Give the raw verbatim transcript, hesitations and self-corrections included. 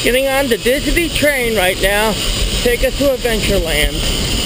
Getting on the Disney train right now. Take us to Adventureland.